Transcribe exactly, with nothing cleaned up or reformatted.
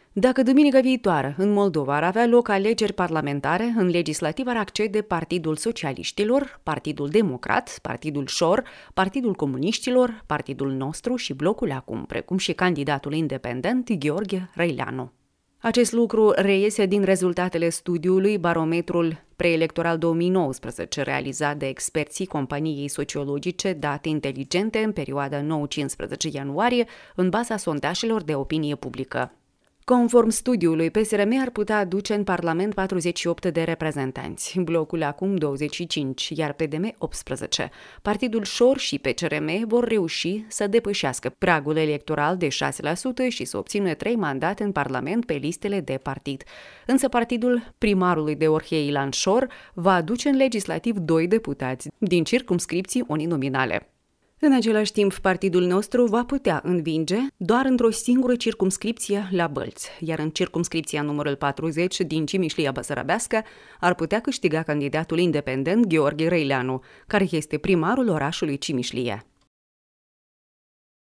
Dacă duminica viitoare în Moldova ar avea loc alegeri parlamentare, în legislativ ar accede Partidul Socialiștilor, Partidul Democrat, Partidul Șor, Partidul Comuniștilor, Partidul Nostru și Blocul Acum, precum și candidatul independent Gheorghe Răileanu. Acest lucru reiese din rezultatele studiului Barometrul preelectoral două mii nouăsprezece, realizat de experții companiei sociologice Date Inteligente în perioada nouă-cincisprezece ianuarie, în baza sondajelor de opinie publică. Conform studiului, P S R M ar putea aduce în Parlament patruzeci și opt de reprezentanți, Blocul Acum douăzeci și cinci, iar P D M optsprezece. Partidul Șor și P C R M vor reuși să depășească pragul electoral de șase la sută și să obțină trei mandate în Parlament pe listele de partid. Însă partidul primarului de Orhei Ilan Șor va aduce în legislativ doi deputați din circumscripții uninominale. În același timp, partidul nostru va putea învinge doar într-o singură circumscripție la Bălți, iar în circumscripția numărul patruzeci din Cimișlia Băsărabească ar putea câștiga candidatul independent Gheorghe Răileanu, care este primarul orașului Cimișlie.